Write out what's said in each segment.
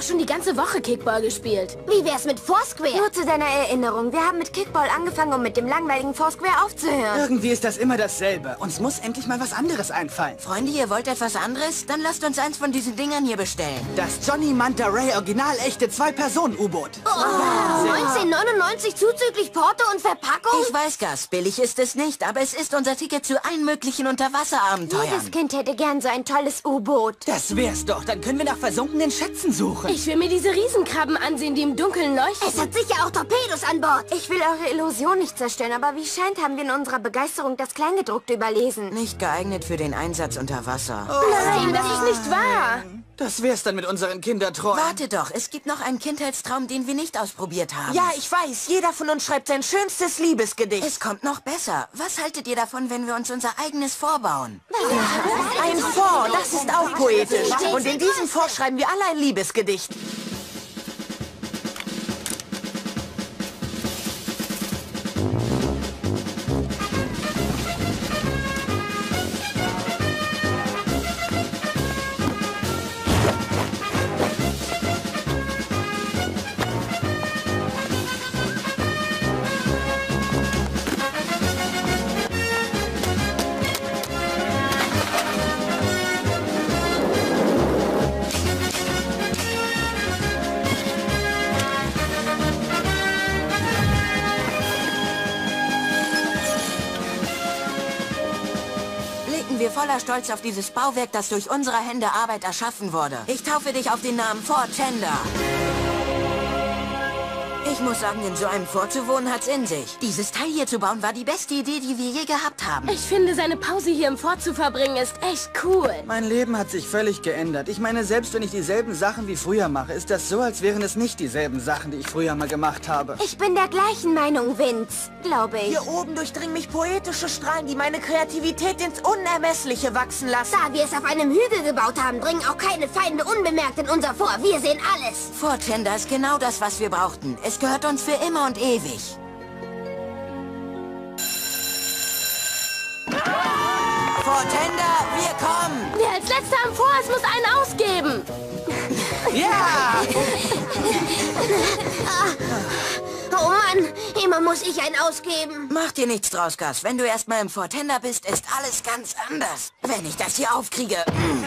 schon die ganze Woche Kickball gespielt. Wie wär's mit Foursquare? Nur zu deiner Erinnerung, wir haben mit Kickball angefangen, um mit dem langweiligen Foursquare aufzuhören. Irgendwie ist das immer dasselbe. Uns muss endlich mal was anderes einfallen. Freunde, ihr wollt etwas anderes? Dann lasst uns eins von diesen Dingern hier bestellen. Das Johnny Manta Ray original echte 2-Personen-U-Boot. 19,99 zuzüglich Porto und Verpackung? Ich weiß, Gus, billig ist es nicht, aber es ist unser Ticket zu allen möglichen Unterwasserabenteuern. Jedes Kind hätte gern so ein tolles U-Boot. Das wär's doch. Dann können wir nach versunkenen Schätzen suchen. Ich will mir diese Riesenkrabben ansehen, die im Dunkeln leuchten. Es hat sicher auch Torpedos an Bord. Ich will eure Illusion nicht zerstören, aber wie scheint, haben wir in unserer Begeisterung das Kleingedruckte überlesen. Nicht geeignet für den Einsatz unter Wasser. Nein, das ist nicht wahr. Das wär's dann mit unseren Kinderträumen. Warte doch, es gibt noch einen Kindheitstraum, den wir nicht ausprobiert haben. Ja, ich weiß. Jeder von uns schreibt sein schönstes Liebesgedicht. Es kommt noch besser. Was haltet ihr davon, wenn wir uns unser eigenes vorbauen? Ein Fort, das ist auch poetisch. Und in diesem Fort schreiben wir alle ein Liebesgedicht. Wir voller Stolz auf dieses Bauwerk, das durch unsere Hände Arbeit erschaffen wurde. Ich taufe dich auf den Namen Fort Tender. Ich muss sagen, in so einem Fort zu wohnen hat's in sich. Dieses Teil hier zu bauen war die beste Idee, die wir je gehabt haben. Ich finde, seine Pause hier im Fort zu verbringen, ist echt cool. Mein Leben hat sich völlig geändert. Ich meine, selbst wenn ich dieselben Sachen wie früher mache, ist das so, als wären es nicht dieselben Sachen, die ich früher mal gemacht habe. Ich bin der gleichen Meinung, Vince, glaube ich. Hier oben durchdringen mich poetische Strahlen, die meine Kreativität ins Unermessliche wachsen lassen. Da wir es auf einem Hügel gebaut haben, dringen auch keine Feinde unbemerkt in unser Fort. Wir sehen alles. Fort Tender ist genau das, was wir brauchten. Es gehört uns für immer und ewig. Fort Tender, wir kommen! Wer als letzter am Vor ist, muss einen ausgeben. Ja! Oh Mann, immer muss ich einen ausgeben. Mach dir nichts draus, Gus. Wenn du erstmal im Fort Tender bist, ist alles ganz anders. Wenn ich das hier aufkriege...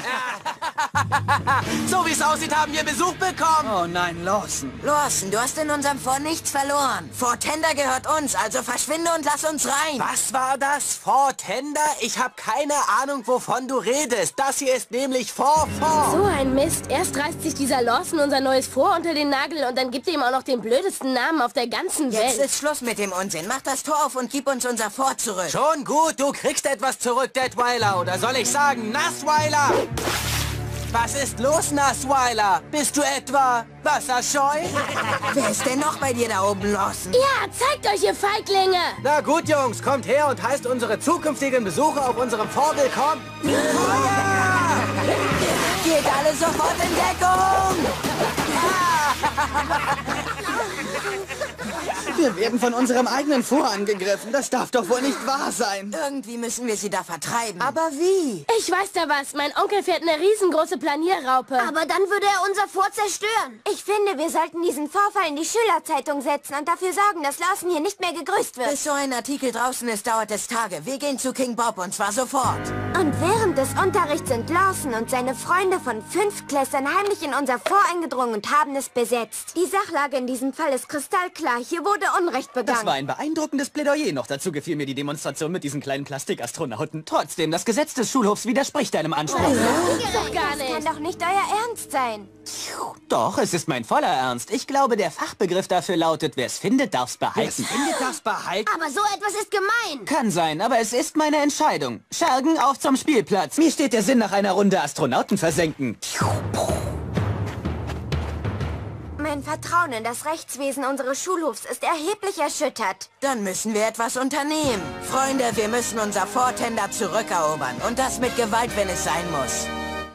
So wie es aussieht, haben wir Besuch bekommen. Oh nein, Lawson. Lawson, du hast in unserem Fort nichts verloren. Fort Tender gehört uns, also verschwinde und lass uns rein. Was war das? Fort Tender? Ich habe keine Ahnung, wovon du redest. Das hier ist nämlich Fort. So ein Mist. Erst reißt sich dieser Lawson unser neues Fort unter den Nagel und dann gibt er ihm auch noch den blödesten Namen auf der ganzen Jetzt Welt. ist Schluss mit dem Unsinn. Mach das Tor auf und gib uns unser Fort zurück. Schon gut, du kriegst etwas zurück, Deadweiler. Oder soll ich sagen, Nassweiler? Was ist los, Nassweiler? Bist du etwa wasserscheu? Wer ist denn noch bei dir da oben, Lawson? Ja, zeigt euch, ihr Feiglinge. Na gut, Jungs, kommt her und heißt unsere zukünftigen Besucher auf unserem Fort willkommen. Geht alle sofort in Deckung! Wir werden von unserem eigenen Fort angegriffen. Das darf doch wohl nicht wahr sein. Irgendwie müssen wir sie da vertreiben. Aber wie? Ich weiß da was. Mein Onkel fährt eine riesengroße Planierraupe. Aber dann würde er unser Fort zerstören. Ich finde, wir sollten diesen Vorfall in die Schülerzeitung setzen und dafür sorgen, dass Lawson hier nicht mehr gegrüßt wird. Bis so ein Artikel draußen ist, dauert es Tage. Wir gehen zu King Bob und zwar sofort. Und während des Unterrichts sind Lawson und seine Freunde von 5-Klässlern heimlich in unser Fort eingedrungen und haben es besetzt. Die Sachlage in diesem Fall ist kristallklar. Hier wurde Unrecht begangen. Das war ein beeindruckendes Plädoyer. Noch dazu gefiel mir die Demonstration mit diesen kleinen Plastikastronauten. Trotzdem, das Gesetz des Schulhofs widerspricht deinem Anspruch. Geht doch gar Das kann nicht. doch nicht euer Ernst sein. Doch, es ist mein voller Ernst. Ich glaube, der Fachbegriff dafür lautet, wer es findet, darf's behalten. Findet das behalten? Aber so etwas ist gemein. Kann sein, aber es ist meine Entscheidung. Schergen, auf zum Spielplatz. Mir steht der Sinn nach einer Runde Astronauten versenken. Mein Vertrauen in das Rechtswesen unseres Schulhofs ist erheblich erschüttert. Dann müssen wir etwas unternehmen. Freunde, wir müssen unser Fort Tender zurückerobern. Und das mit Gewalt, wenn es sein muss.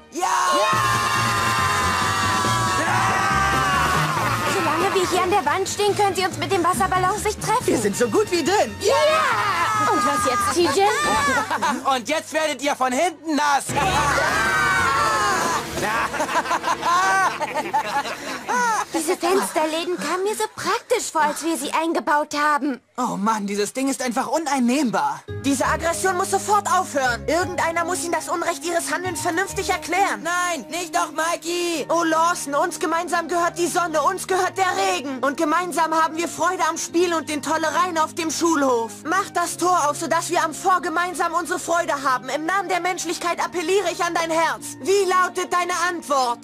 Solange wir hier an der Wand stehen, können sie uns mit dem Wasserball auf sich treffen. Wir sind so gut wie drin. Und was jetzt, TJ? Und jetzt werdet ihr von hinten nass. Diese Fensterläden kamen mir so praktisch vor, als wir sie eingebaut haben. Oh Mann, dieses Ding ist einfach uneinnehmbar. Diese Aggression muss sofort aufhören. Irgendeiner muss ihnen das Unrecht ihres Handelns vernünftig erklären. Nein, nicht doch, Mikey! Oh, Lawson, uns gemeinsam gehört die Sonne, uns gehört der Regen. Und gemeinsam haben wir Freude am Spiel und den Tollereien auf dem Schulhof. Mach das Tor auf, sodass wir am Fort gemeinsam unsere Freude haben. Im Namen der Menschlichkeit appelliere ich an dein Herz. Wie lautet deine Antwort?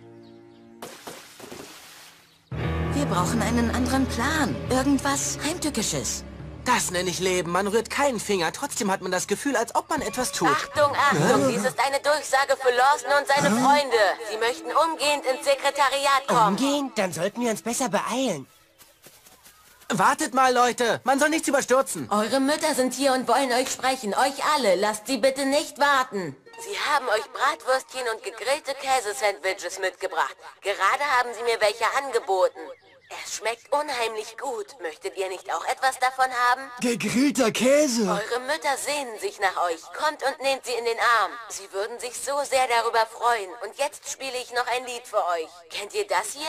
Wir brauchen einen anderen Plan. Irgendwas Heimtückisches. Das nenne ich Leben. Man rührt keinen Finger. Trotzdem hat man das Gefühl, als ob man etwas tut. Achtung, Achtung, dies ist eine Durchsage für Lawson und seine Freunde. Sie möchten umgehend ins Sekretariat kommen. Umgehend? Dann sollten wir uns besser beeilen. Wartet mal, Leute. Man soll nichts überstürzen. Eure Mütter sind hier und wollen euch sprechen. Euch alle. Lasst sie bitte nicht warten. Sie haben euch Bratwürstchen und gegrillte Käsesandwiches mitgebracht. Gerade haben sie mir welche angeboten. Es schmeckt unheimlich gut. Möchtet ihr nicht auch etwas davon haben? Gegrillter Käse. Eure Mütter sehnen sich nach euch. Kommt und nehmt sie in den Arm. Sie würden sich so sehr darüber freuen. Und jetzt spiele ich noch ein Lied für euch. Kennt ihr das hier?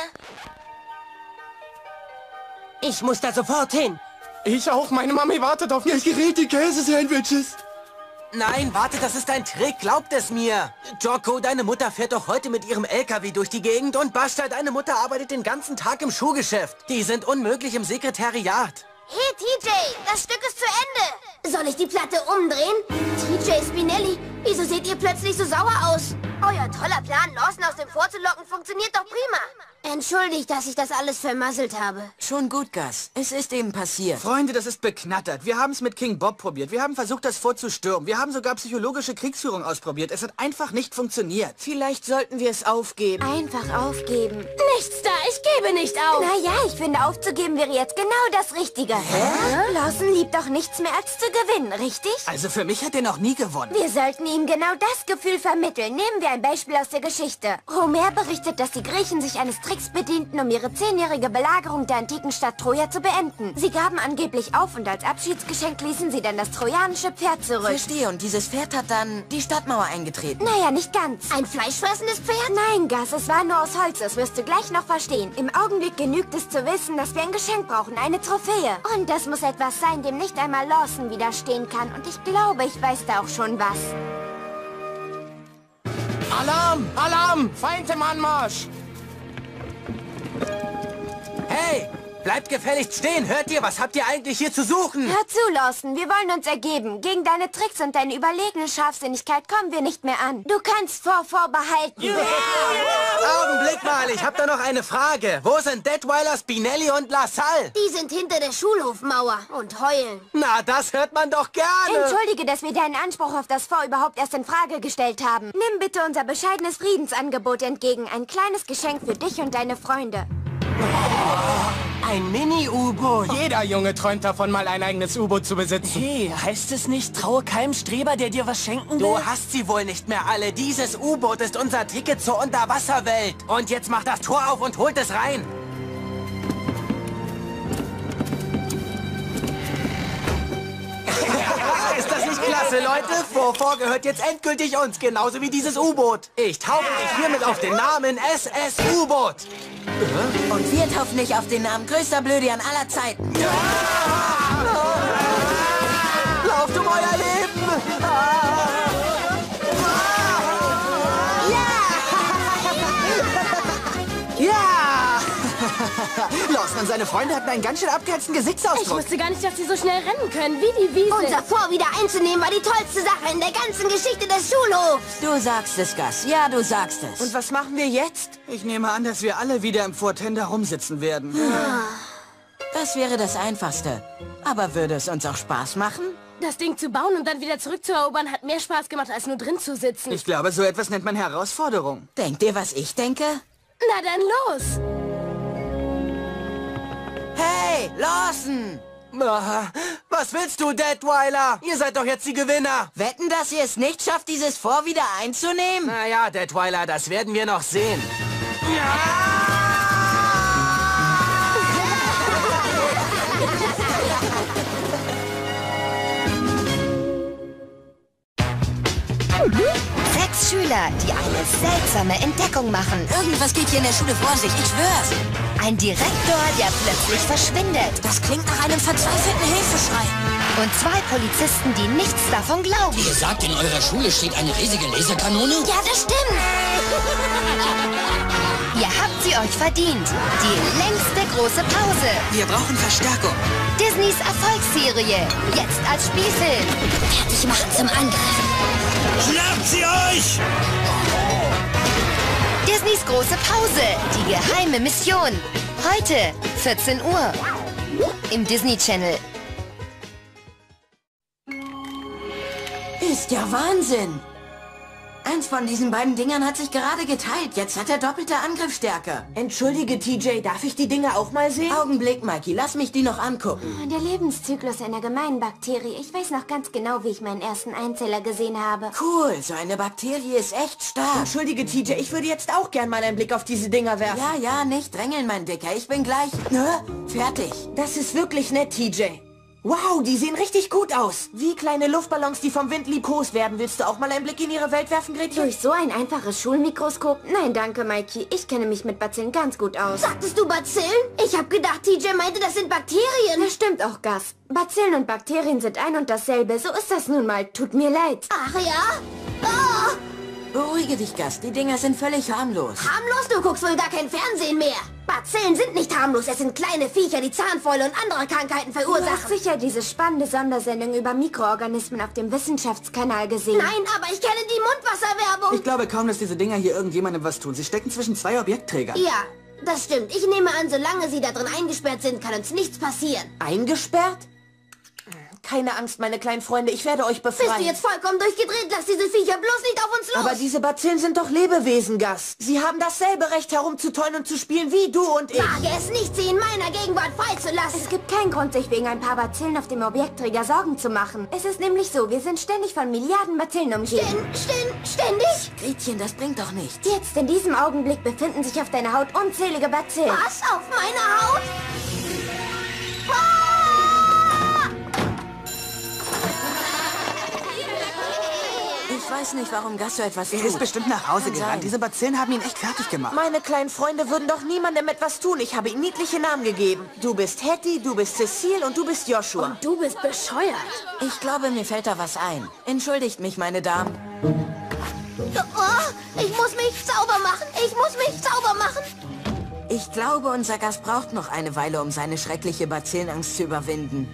Ich muss da sofort hin. Ich auch. Meine Mami wartet auf mich. Gegrillte Käsesandwiches. Nein, warte, das ist ein Trick. Glaubt es mir. Jocko, deine Mutter fährt doch heute mit ihrem LKW durch die Gegend und Basta, deine Mutter arbeitet den ganzen Tag im Schuhgeschäft. Die sind unmöglich im Sekretariat. Hey, TJ, das Stück ist zu Ende. Soll ich die Platte umdrehen? TJ Spinelli, wieso seht ihr plötzlich so sauer aus? Euer toller Plan, Lawson aus dem Fort zu locken, funktioniert doch prima. Entschuldigt, dass ich das alles vermasselt habe. Schon gut, Gus. Es ist eben passiert. Freunde, das ist beknattert. Wir haben es mit King Bob probiert. Wir haben versucht, das Fort zu stürmen. Wir haben sogar psychologische Kriegsführung ausprobiert. Es hat einfach nicht funktioniert. Vielleicht sollten wir es aufgeben. Einfach aufgeben. Nichts da, ich gebe nicht auf. Naja, ich finde, aufzugeben wäre jetzt genau das Richtige. Lawson liebt doch nichts mehr als zu gewinnen, richtig? Also für mich hat er noch nie gewonnen. Wir sollten ihm genau das Gefühl vermitteln. Nehmen wir ein Beispiel aus der Geschichte. Homer berichtet, dass die Griechen sich eines Tricks bedienten, um ihre 10-jährige Belagerung der antiken Stadt Troja zu beenden. Sie gaben angeblich auf und als Abschiedsgeschenk ließen sie dann das trojanische Pferd zurück. Verstehe, und dieses Pferd hat dann die Stadtmauer eingetreten. Naja, nicht ganz. Ein fleischfressendes Pferd? Nein, Gus, es war nur aus Holz. Das wirst du gleich noch verstehen. Im Augenblick genügt es zu wissen, dass wir ein Geschenk brauchen, eine Trophäe. Und das muss etwas sein, dem nicht einmal Lawson widerstehen kann. Und ich glaube, ich weiß da auch schon was. Alarm! Alarm! Feind im Anmarsch! Hey, bleibt gefälligst stehen. Hört ihr, was habt ihr eigentlich hier zu suchen? Hör zu, Lawson, wir wollen uns ergeben. Gegen deine Tricks und deine überlegene Scharfsinnigkeit kommen wir nicht mehr an. Du kannst vorbehalten. Augenblick mal, ich hab da noch eine Frage. Wo sind Detweiler, Spinelli und LaSalle? Die sind hinter der Schulhofmauer und heulen. Na, das hört man doch gerne. Entschuldige, dass wir deinen Anspruch auf das Fort überhaupt erst in Frage gestellt haben. Nimm bitte unser bescheidenes Friedensangebot entgegen. Ein kleines Geschenk für dich und deine Freunde. Ein Mini-U-Boot. Jeder Junge träumt davon, mal ein eigenes U-Boot zu besitzen. Hey, heißt es nicht, traue keinem Streber, der dir was schenken will? Du hast sie wohl nicht mehr alle. Dieses U-Boot ist unser Ticket zur Unterwasserwelt. Und jetzt macht das Tor auf und holt es rein. Ist das nicht klasse, Leute? Fort gehört jetzt endgültig uns, genauso wie dieses U-Boot. Ich taufe dich hiermit auf den Namen SS-U-Boot. Und wir taufen dich auf den Namen größter Blödian aller Zeiten. Lauft um euer Leben! Ja! Lawson und seine Freunde hatten einen ganz schön abgehetzten Ich Gesichtsausdruck. wusste gar nicht, dass sie so schnell rennen können, wie die Wiese. Unser Fort wieder einzunehmen war die tollste Sache in der ganzen Geschichte des Schulhofs. Du sagst es, Gus. Ja, du sagst es. Und was machen wir jetzt? Ich nehme an, dass wir alle wieder im Fort Tender rumsitzen werden. Das wäre das Einfachste. Aber würde es uns auch Spaß machen? Das Ding zu bauen und dann wieder zurückzuerobern hat mehr Spaß gemacht, als nur drin zu sitzen. Ich glaube, so etwas nennt man Herausforderung. Denkt ihr, was ich denke? Na dann los! Hey, Lawson! Was willst du, Detweiler? Ihr seid doch jetzt die Gewinner. Wetten, dass ihr es nicht schafft, dieses Fort wieder einzunehmen? Naja, Detweiler, das werden wir noch sehen. Sechs Schüler die eine seltsame Entdeckung machen. Irgendwas geht hier in der Schule vor sich, ich schwör's. Ein Direktor, der plötzlich verschwindet. Das klingt nach einem verzweifelten Hilfeschrei. Und 2 Polizisten, die nichts davon glauben. Ihr sagt, in eurer Schule steht eine riesige Laserkanone? Ja, das stimmt. Ihr habt sie euch verdient. Die längste große Pause. Wir brauchen Verstärkung. Disneys Erfolgsserie. Jetzt als Spielfilm. Fertig machen zum Angriff. Schnappt sie euch! Disneys große Pause. Die geheime Mission. Heute, 14 Uhr. Im Disney Channel. Ist ja Wahnsinn. Eins von diesen beiden Dingern hat sich gerade geteilt. Jetzt hat er doppelte Angriffsstärke. Entschuldige, TJ, darf ich die Dinger auch mal sehen? Augenblick, Mikey, lass mich die noch angucken. Der Lebenszyklus einer gemeinen Bakterie. Ich weiß noch ganz genau, wie ich meinen ersten Einzeller gesehen habe. Cool, so eine Bakterie ist echt stark. Entschuldige, TJ, ich würde jetzt auch gern mal einen Blick auf diese Dinger werfen. Ja, nicht drängeln, mein Dicker. Ich bin gleich fertig. Das ist wirklich nett, TJ. Wow, die sehen richtig gut aus. Wie kleine Luftballons, die vom Wind liebkost werden. Willst du auch mal einen Blick in ihre Welt werfen, Gretchen? Durch so ein einfaches Schulmikroskop? Nein, danke, Mikey. Ich kenne mich mit Bazillen ganz gut aus. Sagtest du Bazillen? Ich habe gedacht, TJ meinte, das sind Bakterien. Das stimmt auch, Gus. Bazillen und Bakterien sind ein und dasselbe. So ist das nun mal. Tut mir leid. Ach ja? Oh. Beruhige dich, Gus. Die Dinger sind völlig harmlos. Harmlos? Du guckst wohl gar kein Fernsehen mehr. Bazillen sind nicht harmlos. Es sind kleine Viecher, die Zahnfäule und andere Krankheiten Du hast verursachen. sicher diese spannende Sondersendung über Mikroorganismen auf dem Wissenschaftskanal gesehen. Nein, aber ich kenne die Mundwasserwerbung. Ich glaube kaum, dass diese Dinger hier irgendjemandem was tun. Sie stecken zwischen 2 Objektträgern. Ja, das stimmt. Ich nehme an, solange sie da drin eingesperrt sind, kann uns nichts passieren. Eingesperrt? Keine Angst, meine kleinen Freunde, ich werde euch befreien. Bist du jetzt vollkommen durchgedreht? Lass diese Viecher bloß nicht auf uns los. Aber diese Bazillen sind doch Lebewesen, Gus. Sie haben dasselbe Recht, herumzutollen und zu spielen wie du und ich. Wage es nicht, sie in meiner Gegenwart freizulassen. Es gibt keinen Grund, sich wegen ein paar Bazillen auf dem Objektträger Sorgen zu machen. Es ist nämlich so, wir sind ständig von Milliarden Bazillen umgeben. Ständig? Gretchen, das bringt doch nichts. Jetzt, in diesem Augenblick, befinden sich auf deiner Haut unzählige Bazillen. Was? Auf meiner Haut? Ich weiß nicht, warum Gus so etwas tut. Er ist bestimmt nach Hause Kann gerannt. sein. Diese Bazillen haben ihn echt fertig gemacht. Meine kleinen Freunde würden doch niemandem etwas tun. Ich habe ihnen niedliche Namen gegeben. Du bist Hattie, du bist Cecile und du bist Joshua. Und du bist bescheuert. Ich glaube, mir fällt da was ein. Entschuldigt mich, meine Damen. Oh, ich muss mich sauber machen. Ich glaube, unser Gast braucht noch eine Weile, um seine schreckliche Bazillenangst zu überwinden.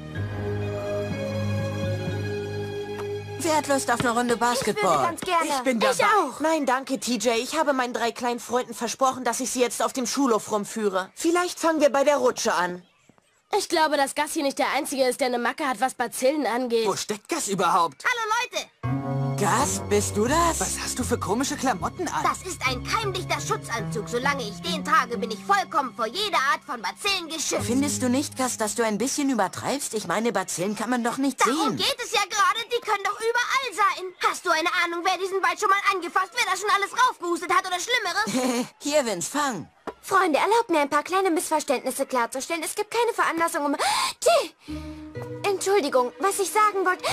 Wer hat Lust auf eine Runde Basketball? Ganz gerne. Ich bin dabei. Ich auch. Nein, danke, TJ. Ich habe meinen 3 kleinen Freunden versprochen, dass ich sie jetzt auf dem Schulhof rumführe. Vielleicht fangen wir bei der Rutsche an. Ich glaube, dass Gus hier nicht der Einzige ist, der eine Macke hat, was Bazillen angeht. Wo steckt Gus überhaupt? Hallo Leute, Gus, bist du das? Was hast du für komische Klamotten an? das ist ein keimdichter Schutzanzug. Solange ich den trage, bin ich vollkommen vor jeder Art von Bazillen geschützt. Findest du nicht, Gus, dass du ein bisschen übertreibst? Ich meine, Bazillen kann man doch nicht Darum sehen. geht es ja gerade. Die können doch überall sein. Hast du eine Ahnung, wer diesen Ball schon mal angefasst, wer da schon alles raufgehustet hat oder Schlimmeres? Hier, Vince, fang. Freunde, erlaubt mir ein paar kleine Missverständnisse klarzustellen. Es gibt keine Veranlassung um... Entschuldigung, was ich sagen wollte...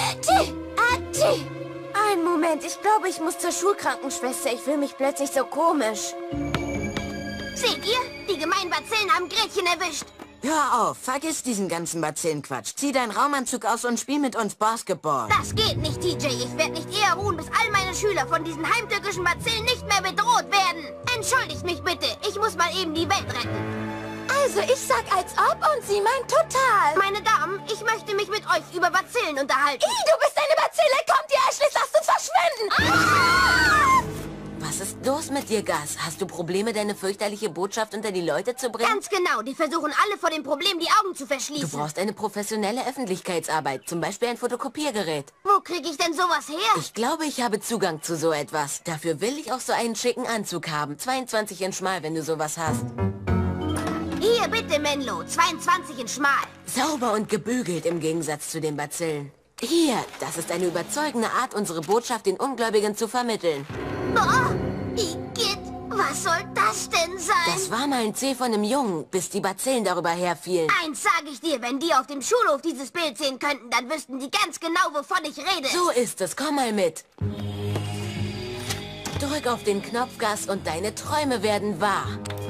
Einen Moment, ich glaube, ich muss zur Schulkrankenschwester. Ich fühle mich plötzlich so komisch. Seht ihr? Die gemeinen Bazillen haben Gretchen erwischt. Hör auf, vergiss diesen ganzen Bazillenquatsch. Zieh deinen Raumanzug aus und spiel mit uns Basketball. Das geht nicht, TJ. Ich werde nicht eher ruhen, bis all meine Schüler von diesen heimtückischen Bazillen nicht mehr bedroht werden. Entschuldigt mich bitte. Ich muss mal eben die Welt retten. Also, ich sag als ob und sie meint total. Meine Damen, ich möchte mich mit euch über Bazillen unterhalten. Du bist eine Bazille! Kommt, ihr Arschlis, lasst uns verschwinden! Was ist los mit dir, Gus? Hast du Probleme, deine fürchterliche Botschaft unter die Leute zu bringen? Ganz genau. Die versuchen alle vor dem Problem die Augen zu verschließen. Du brauchst eine professionelle Öffentlichkeitsarbeit, zum Beispiel ein Fotokopiergerät. Wo kriege ich denn sowas her? Ich glaube, ich habe Zugang zu so etwas. Dafür will ich auch so einen schicken Anzug haben. 22 in schmal, wenn du sowas hast. Hier, bitte, Menlo. 22 in schmal. Sauber und gebügelt im Gegensatz zu den Bazillen. Hier, das ist eine überzeugende Art, unsere Botschaft den Ungläubigen zu vermitteln. Oh, Igitt. Was soll das denn sein? Das war mal ein Zeh von einem Jungen, bis die Bazillen darüber herfielen. Eins sage ich dir, wenn die auf dem Schulhof dieses Bild sehen könnten, dann wüssten die ganz genau, wovon ich rede. So ist es, komm mal mit. Drück auf den Knopf, Gus, und deine Träume werden wahr.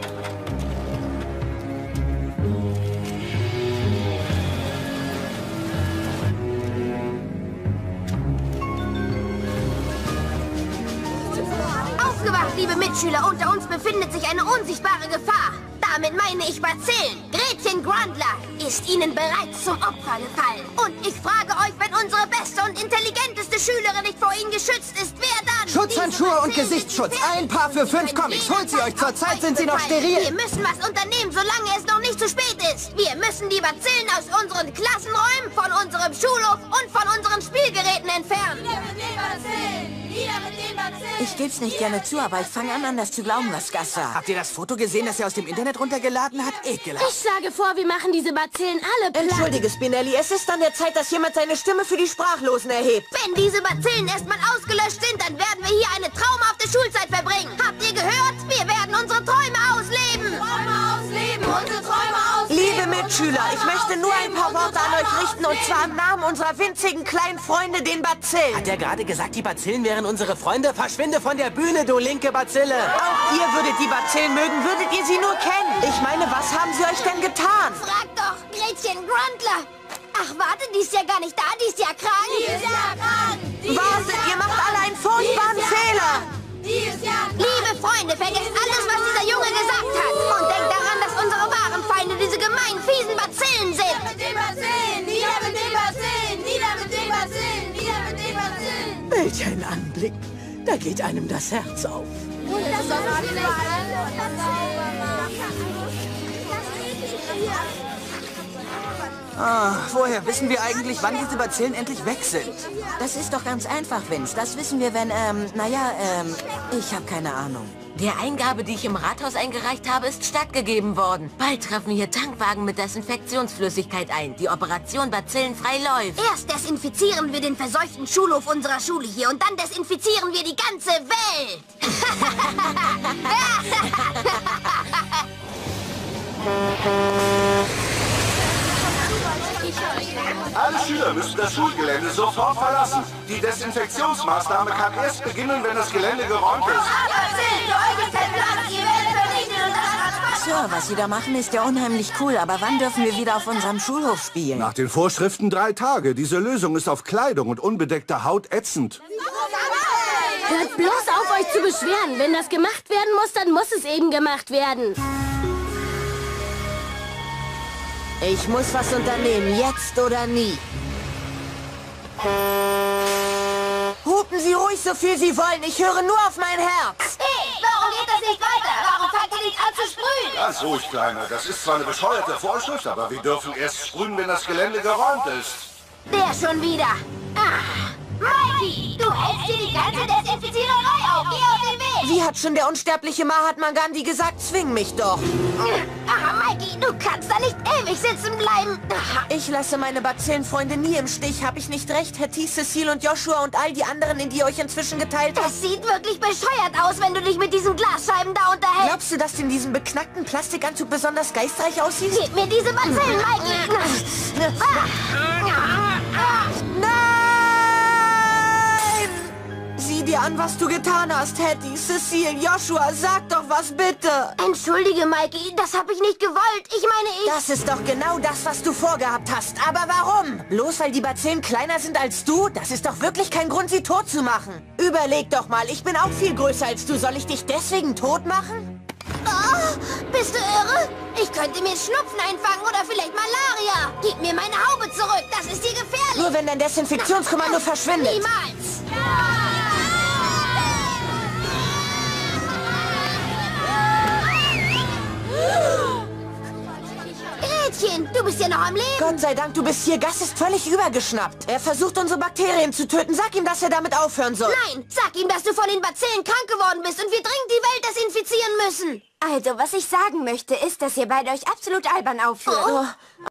Aufgewacht, liebe Mitschüler, unter uns befindet sich eine unsichtbare Gefahr. Damit meine ich Bazillen. Gretchen Grundler ist Ihnen bereits zum Opfer gefallen. Und ich frage euch, wenn unsere beste und intelligenteste Schülerin nicht vor Ihnen geschützt ist, wer dann? Schutzhandschuhe und Gesichtsschutz. Ein Paar für 5 Comics. Holt sie euch. Zurzeit sind sie noch steril. Wir müssen was unternehmen, solange es noch nicht zu spät ist. Wir müssen die Bazillen aus unseren Klassenräumen, von unserem Schulhof und von unseren Spielgeräten entfernen. Ich geb's nicht gerne zu, aber ich fange an, das zu glauben, was Gus sagt. Habt ihr das Foto gesehen, das er aus dem Internet runtergeladen hat? Ekelhaft. Ich schlage vor, wir machen diese Bazillen alle platt. Entschuldige, Spinelli, es ist an der Zeit, dass jemand seine Stimme für die Sprachlosen erhebt. Wenn diese Bazillen erstmal ausgelöscht sind, dann werden wir hier eine traumhafte Schulzeit verbringen. Habt ihr gehört? Wir werden unsere Träume ausleben. Unsere Träume ausleben. Liebe Mitschüler, ich möchte nur ein paar Worte an euch richten, und zwar im Namen unserer winzigen kleinen Freunde, den Bazillen. Hat er gerade gesagt, die Bazillen wären unsere Freunde? Verschwinde von der Bühne, du linke Bazille! Auch ihr würdet die Bazillen mögen, würdet ihr sie nur kennen. Ich meine, was haben sie euch denn getan? Frag doch Gretchen Grundler. Ach, warte, die ist ja gar nicht da, die ist ja krank. Wartet, ihr macht alle einen furchtbaren Fehler. Liebe Freunde, vergesst alles, was dieser Junge gesagt hat. Und denkt daran, dass unsere wahren Feinde diese gemeinen, fiesen Bazillen sind. Welch ein Anblick! Da geht einem das Herz auf. Woher wissen wir eigentlich, wann diese Bazillen endlich weg sind? Das ist doch ganz einfach, Vince. Das wissen wir, wenn, ich habe keine Ahnung. Der Eingabe, die ich im Rathaus eingereicht habe, ist stattgegeben worden. Bald treffen hier Tankwagen mit Desinfektionsflüssigkeit ein. Die Operation Bazillenfrei läuft. Erst desinfizieren wir den verseuchten Schulhof unserer Schule hier und dann desinfizieren wir die ganze Welt. Alle Schüler müssen das Schulgelände sofort verlassen. Die Desinfektionsmaßnahme kann erst beginnen, wenn das Gelände geräumt ist. Sir, was Sie da machen, ist ja unheimlich cool. Aber wann dürfen wir wieder auf unserem Schulhof spielen? Nach den Vorschriften 3 Tage. Diese Lösung ist auf Kleidung und unbedeckter Haut ätzend. Hört bloß auf, euch zu beschweren. Wenn das gemacht werden muss, dann muss es eben gemacht werden. Ich muss was unternehmen, jetzt oder nie. Hupen Sie ruhig, so viel Sie wollen. Ich höre nur auf mein Herz. Hey, warum geht das nicht weiter? Warum fangt ihr nicht an zu sprühen? Ganz ruhig, Kleiner. Das ist zwar eine bescheuerte Vorschrift, aber wir dürfen erst sprühen, wenn das Gelände geräumt ist. Der schon wieder. Mikey, du hältst hier die ganze Desinfiziererei auf. Geh auf den Weg. Wie hat schon der unsterbliche Mahatma Gandhi gesagt, zwing mich doch. Mikey, du kannst da nicht ewig sitzen bleiben. Ich lasse meine Bazillenfreunde nie im Stich. Hab ich nicht recht, Hetty, Cecile und Joshua und all die anderen, in die ihr euch inzwischen geteilt habt? Das sieht wirklich bescheuert aus, wenn du dich mit diesen Glasscheiben da unterhältst. Glaubst du, dass du in diesem beknackten Plastikanzug besonders geistreich aussiehst? Gib mir diese Bazillen, Mikey. Nein! Sieh dir an, was du getan hast, Hetty, Cecile, Joshua. Sag doch was, bitte. Entschuldige, Mikey, das habe ich nicht gewollt. Ich meine, Das ist doch genau das, was du vorgehabt hast. Aber warum? Bloß weil die Bazillen kleiner sind als du? Das ist doch wirklich kein Grund, sie tot zu machen. Überleg doch mal, ich bin auch viel größer als du. Soll ich dich deswegen tot machen? Oh, bist du irre? Ich könnte mir Schnupfen einfangen oder vielleicht Malaria. Gib mir meine Haube zurück, das ist dir gefährlich. Nur wenn dein Desinfektionskommando verschwindet. Niemals. Gretchen, du bist ja noch am Leben. Gott sei Dank, du bist hier. Gus ist völlig übergeschnappt. Er versucht, unsere Bakterien zu töten. Sag ihm, dass er damit aufhören soll. Nein, sag ihm, dass du von den Bazillen krank geworden bist und wir dringend die Welt desinfizieren müssen. Also, was ich sagen möchte, ist, dass ihr beide euch absolut albern aufführt. Oh.